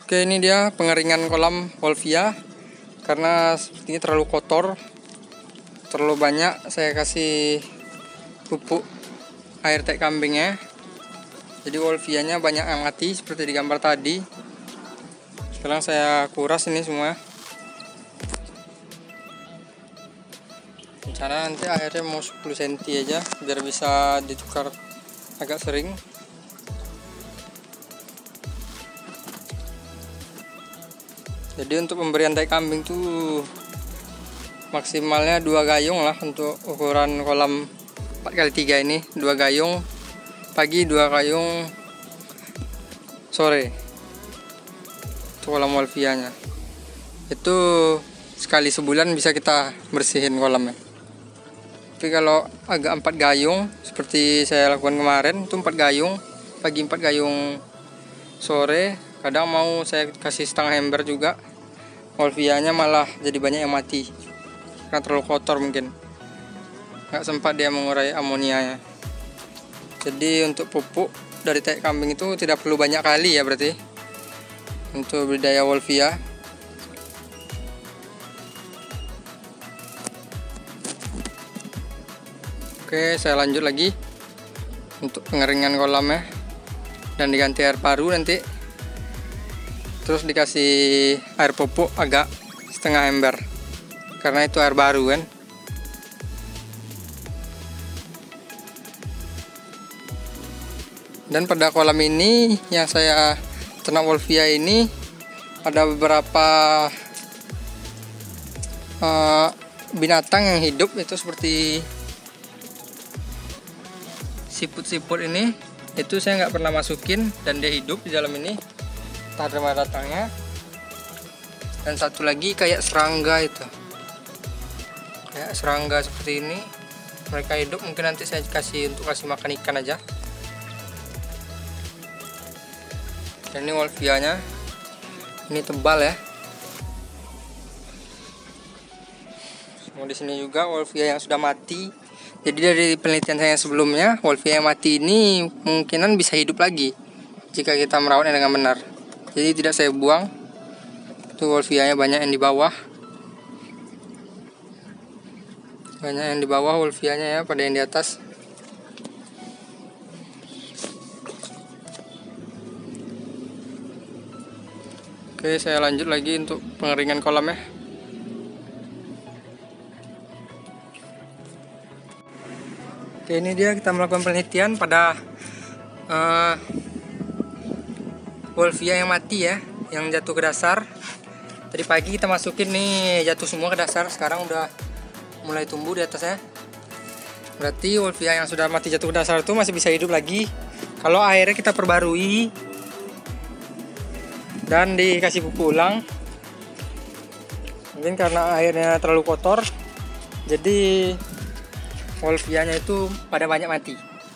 Oke, ini dia pengeringan kolam Wolvia. Karena sepertinya terlalu kotor, terlalu banyak saya kasih pupuk air tai kambingnya. Jadi Wolvianya banyak yang mati seperti di gambar tadi. Sekarang saya kuras ini semua. Rencana nanti airnya mau 10 cm aja biar bisa ditukar agak sering. Jadi untuk pemberian tai kambing tuh maksimalnya 2 gayung lah untuk ukuran kolam 4x3 ini. 2 gayung pagi, 2 gayung sore untuk kolam Wolvianya. Itu sekali sebulan bisa kita bersihin kolamnya. Tapi kalau agak 4 gayung seperti saya lakukan kemarin, itu 4 gayung pagi, 4 gayung sore. Kadang mau saya kasih setengah ember juga, Wolvianya malah jadi banyak yang mati karena terlalu kotor, mungkin nggak sempat dia mengurai amonianya. Jadi untuk pupuk dari tai kambing itu tidak perlu banyak kali ya berarti untuk budidaya Wolvia. Oke, saya lanjut lagi untuk pengeringan kolamnya dan diganti air baru nanti. Terus dikasih air pupuk agak setengah ember karena itu air baru kan. Dan pada kolam ini yang saya ternak Wolvia ini ada beberapa binatang yang hidup, itu seperti siput-siput ini. Itu saya nggak pernah masukin dan dia hidup di dalam ini, tak ada datangnya. Dan satu lagi kayak serangga, itu kayak serangga seperti ini, mereka hidup. Mungkin nanti saya kasih untuk kasih makan ikan aja. Dan ini Wolvianya, ini tebal ya. Di sini juga Wolvia yang sudah mati. Jadi dari penelitian saya sebelumnya, Wolvia yang mati ini kemungkinan bisa hidup lagi jika kita merawatnya dengan benar. Jadi tidak saya buang. Itu Wolvianya banyak yang di bawah. Banyak yang di bawah Wolvianya ya, pada yang di atas. Oke, saya lanjut lagi untuk pengeringan kolamnya. Oke, ini dia kita melakukan penelitian pada Wolvia yang mati ya, yang jatuh ke dasar. Tadi pagi kita masukin nih, jatuh semua ke dasar. Sekarang udah mulai tumbuh di atasnya. Berarti Wolvia yang sudah mati jatuh ke dasar itu masih bisa hidup lagi kalau airnya kita perbarui dan dikasih pupuk ulang. Mungkin karena airnya terlalu kotor, jadi Wolvianya itu pada banyak mati.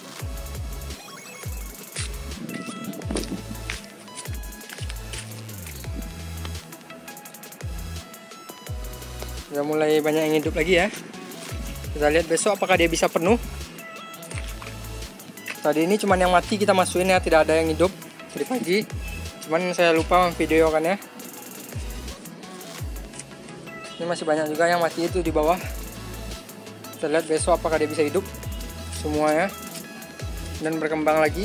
Udah mulai banyak yang hidup lagi ya. Kita lihat besok apakah dia bisa penuh. Tadi ini cuman yang mati kita masukin ya, tidak ada yang hidup dari pagi. Cuman saya lupa memvideokan ya. Ini masih banyak juga yang mati itu di bawah. Kita lihat besok apakah dia bisa hidup semuanya dan berkembang lagi.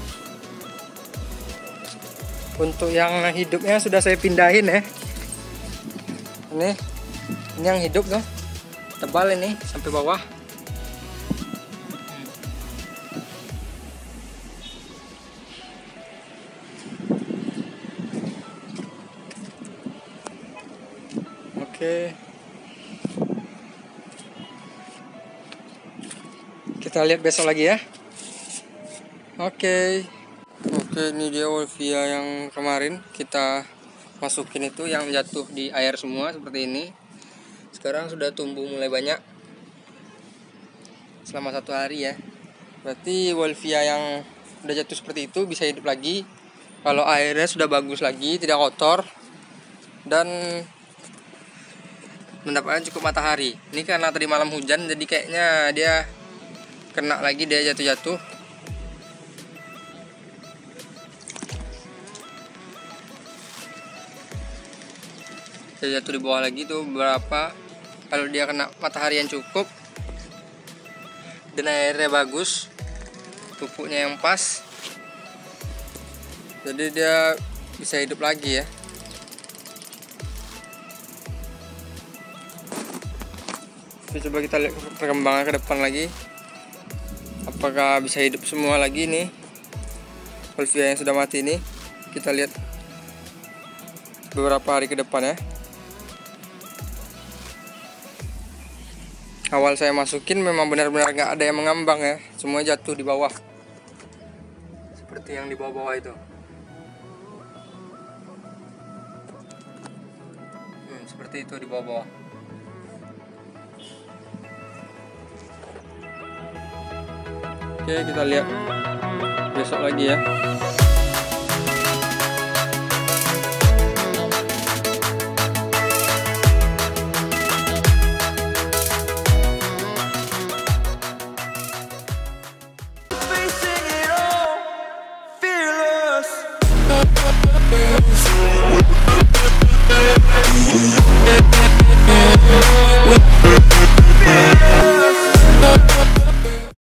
Untuk yang hidupnya sudah saya pindahin ya. Ini yang hidup tuh, tebal ini sampai bawah. Oke. Kita lihat besok lagi ya. Oke, ini dia Wolvia yang kemarin kita masukin itu, yang jatuh di air semua seperti ini. Sekarang sudah tumbuh mulai banyak selama 1 hari ya. Berarti Wolvia yang udah jatuh seperti itu bisa hidup lagi kalau airnya sudah bagus lagi, tidak kotor, dan mendapatkan cukup matahari. Ini karena tadi malam hujan, jadi kayaknya dia kena lagi, dia jatuh-jatuh. Saya jatuh di bawah lagi tuh berapa. Kalau dia kena matahari yang cukup dan airnya bagus, pupuknya yang pas, jadi dia bisa hidup lagi ya. Oke, coba kita lihat perkembangan ke depan lagi, apakah bisa hidup semua lagi nih Wolffia yang sudah mati ini. Kita lihat beberapa hari ke depan ya. Awal saya masukin memang benar-benar nggak ada yang mengambang ya, semua jatuh di bawah seperti yang di bawah-bawah itu. Seperti itu di bawah-bawah. Oke, kita lihat besok lagi ya. We'll be right back.